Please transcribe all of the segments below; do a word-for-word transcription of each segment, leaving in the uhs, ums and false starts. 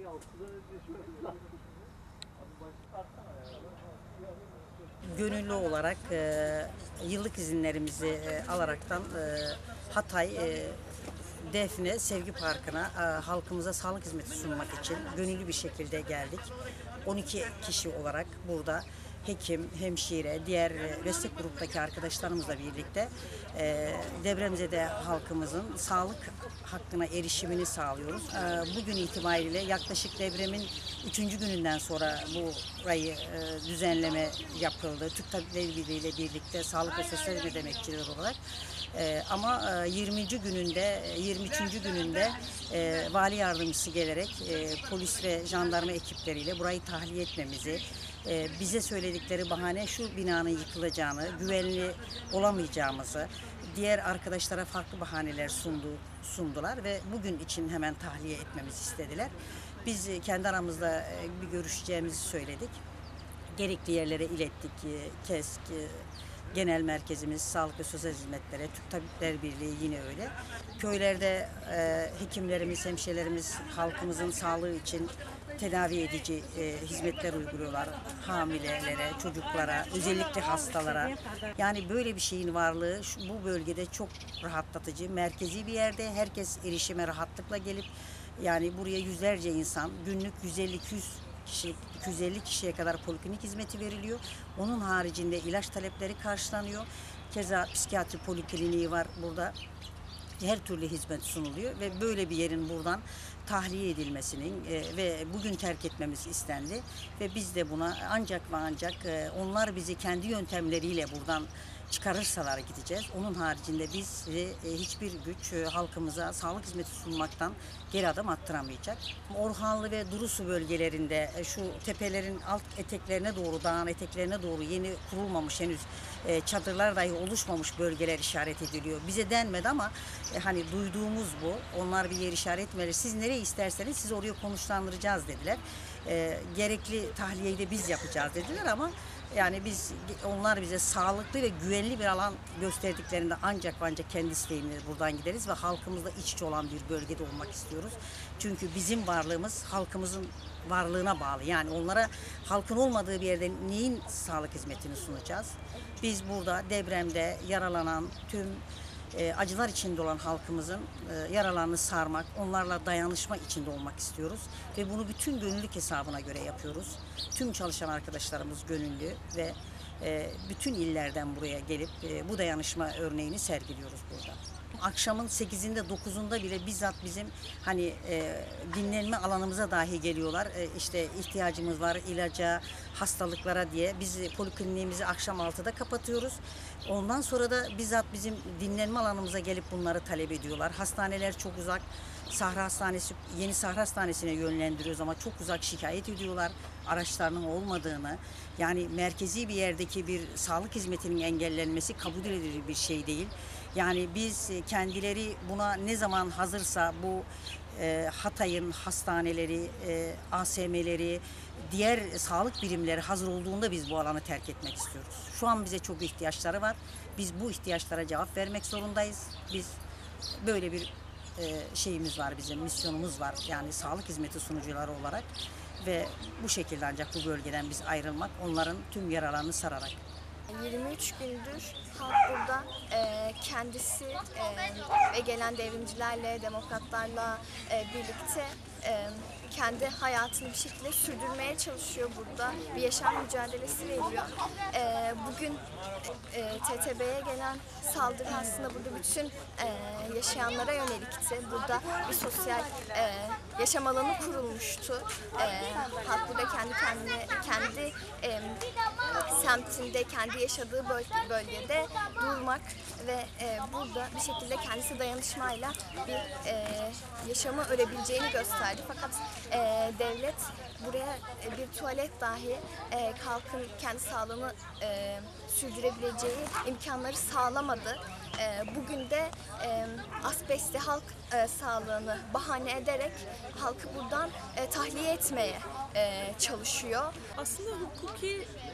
Gönüllü olarak e, yıllık izinlerimizi e, alaraktan e, Hatay e, Defne Sevgi Parkı'na e, halkımıza sağlık hizmeti sunmak için gönüllü bir şekilde geldik. on iki kişi olarak burada hekim, hemşire, diğer e, destek gruptaki arkadaşlarımızla birlikte e, depremzede halkımızın sağlık hakkına erişimini sağlıyoruz. E, bugün itibariyle yaklaşık depremin üçüncü gününden sonra burayı e, düzenleme yapıldı. Türk Tabipleri Birliği ile birlikte Sağlık ve Sosyal Hizmet Emekçileri olarak. Ee, ama e, yirminci gününde, yirmi üçüncü gününde e, vali yardımcısı gelerek e, polis ve jandarma ekipleriyle burayı tahliye etmemizi, e, bize söyledikleri bahane şu binanın yıkılacağını, güvenli olamayacağımızı, diğer arkadaşlara farklı bahaneler sundu, sundular ve bugün için hemen tahliye etmemizi istediler. Biz kendi aramızda bir görüşeceğimizi söyledik. Gerekli yerlere ilettik. KESK, Genel Merkezimiz, Sağlık ve Sosyal Hizmetlere, Türk Tabipler Birliği yine öyle. Köylerde e, hekimlerimiz, hemşirelerimiz halkımızın sağlığı için tedavi edici e, hizmetler uyguluyorlar. Hamilelere, çocuklara, özellikle hastalara. Yani böyle bir şeyin varlığı şu, bu bölgede çok rahatlatıcı. Merkezi bir yerde herkes erişime rahatlıkla gelip yani buraya yüzlerce insan günlük yüz elli iki yüz kişi, iki yüz elli kişiye kadar poliklinik hizmeti veriliyor. Onun haricinde ilaç talepleri karşılanıyor. Keza psikiyatri polikliniği var burada. Her türlü hizmet sunuluyor ve böyle bir yerin buradan tahliye edilmesinin e, ve bugün terk etmemiz istendi ve biz de buna ancak ve ancak e, onlar bizi kendi yöntemleriyle buradan çıkarırsalar gideceğiz. Onun haricinde biz e, hiçbir güç e, halkımıza sağlık hizmeti sunmaktan geri adım attıramayacak. Orhanlı ve Durusu bölgelerinde e, şu tepelerin alt eteklerine doğru, dağın eteklerine doğru yeni kurulmamış henüz e, çadırlar dahi oluşmamış bölgeler işaret ediliyor. Bize denmedi ama e, hani duyduğumuz bu. Onlar bir yer işaret etmeli. Siz nereye isterseniz siz oraya konuşlandıracağız dediler. E, gerekli tahliyeyi de biz yapacağız dediler ama yani biz onlar bize sağlıklı ve güvenli bir alan gösterdiklerinde ancak ancak kendi isteğimle buradan gideriz ve halkımızla iç içe olan bir bölgede olmak istiyoruz. Çünkü bizim varlığımız halkımızın varlığına bağlı. Yani onlara halkın olmadığı bir yerde neyin sağlık hizmetini sunacağız? Biz burada depremde yaralanan tüm E, acılar içinde olan halkımızın e, yaralarını sarmak, onlarla dayanışma içinde olmak istiyoruz. Ve bunu bütün gönüllülük hesabına göre yapıyoruz. Tüm çalışan arkadaşlarımız gönüllü ve e, bütün illerden buraya gelip e, bu dayanışma örneğini sergiliyoruz burada. Akşamın sekizinde dokuzunda bile bizzat bizim hani e, dinlenme alanımıza dahi geliyorlar. E, işte ihtiyacımız var ilaca, hastalıklara diye. Biz polikliniğimizi akşam altıda kapatıyoruz. Ondan sonra da bizzat bizim dinlenme alanımıza gelip bunları talep ediyorlar. Hastaneler çok uzak. Sahra Hastanesi, Yeni Sahra Hastanesi'ne yönlendiriyoruz ama çok uzak, şikayet ediyorlar araçlarının olmadığını. Yani merkezi bir yerdeki bir sağlık hizmetinin engellenmesi kabul edilir bir şey değil. Yani biz kendileri buna ne zaman hazırsa bu e, Hatay'ın hastaneleri, e, A S M'leri, diğer sağlık birimleri hazır olduğunda biz bu alanı terk etmek istiyoruz. Şu an bize çok ihtiyaçları var. Biz bu ihtiyaçlara cevap vermek zorundayız. Biz böyle bir e, şeyimiz var, bizim misyonumuz var. Yani sağlık hizmeti sunucuları olarak ve bu şekilde ancak bu bölgeden biz ayrılmak, onların tüm yaralarını sararak. yirmi üç gündür halk burada e, kendisi e, ve gelen devrimcilerle, demokratlarla e, birlikte e, kendi hayatını bir şekilde sürdürmeye çalışıyor burada. Bir yaşam mücadelesi veriyor. E, bugün e, T T B'ye gelen saldırı aslında burada bütün e, yaşayanlara yönelikti. Burada bir sosyal e, yaşam alanı kurulmuştu. E, halk burada kendi kendine, kendi e, semtinde, kendi yaşadığı bölgede durmak ve e, burada bir şekilde kendisi dayanışmayla bir e, yaşamı örebileceğini gösterdi. Fakat e, devlet buraya bir tuvalet dahi e, halkın kendi sağlığını e, sürdürebileceği imkanları sağlamadı. E, bugün de e, asbestli halk e, sağlığını bahane ederek halkı buradan e, tahliye etmeye e, çalışıyor. Aslında hukuki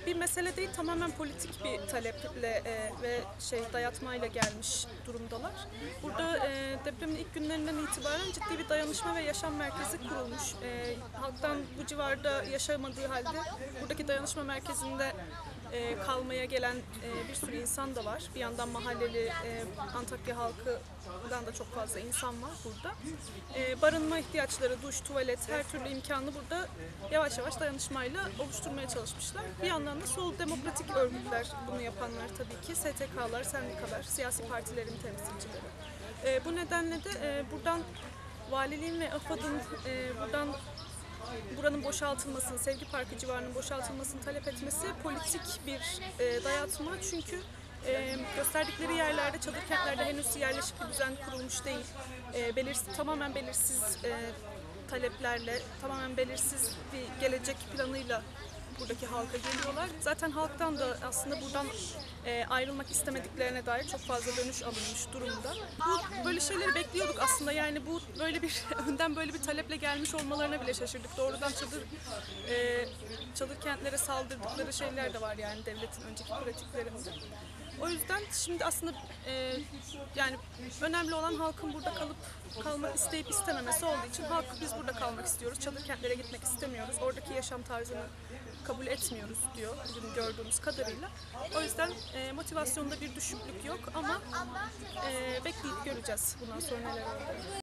bir mesele değil, tamamen politik bir taleple e, ve şey dayatmayla gelmiş durumdalar. Burada e, depremin ilk günlerinden itibaren ciddi bir dayanışma ve yaşam merkezi kurulmuş. E, halktan bu civarda yaşamadığı halde buradaki dayanışma merkezinde e, kalmaya gelen e, bir sürü insan da var. Bir yandan mahalleli e, Antakya halkından da çok fazla insan var burada. E, barınma ihtiyaçları, duş, tuvalet, her türlü imkanı burada yavaş yavaş dayanışmayla oluşturmaya çalışmışlar. Bir yandan da sol demokratik örgütler bunu yapanlar tabii ki. S T K'lar, sendikalar, siyasi partilerin temsilcileri. E, bu nedenle de e, buradan valiliğin ve AFAD'ın e, buradan buranın boşaltılmasını, Sevgi Parkı civarının boşaltılmasını talep etmesi politik bir e, dayatma. Çünkü e, gösterdikleri yerlerde, çadır kentlerde henüz yerleşik bir düzen kurulmuş değil. E, belirsiz, tamamen belirsiz e, taleplerle, tamamen belirsiz bir gelecek planıyla buradaki halka geliyorlar. Zaten halktan da aslında buradan e, ayrılmak istemediklerine dair çok fazla dönüş alınmış durumda. Bu böyle şeyleri bekliyorduk aslında, yani bu böyle bir önden böyle bir taleple gelmiş olmalarına bile şaşırdık. Doğrudan çadır e, çadır kentlere saldırdıkları şeyler de var yani devletin önceki pratiklerinde. O yüzden şimdi aslında e, yani önemli olan halkın burada kalıp kalmak isteyip istememesi olduğu için halk biz burada kalmak istiyoruz, çadır kentlere gitmek istemiyoruz, oradaki yaşam tarzını kabul etmiyoruz diyor bugün gördüğümüz kadarıyla. O yüzden e, motivasyonda bir düşüklük yok ama e, bekleyip göreceğiz bundan sonra neler olacak.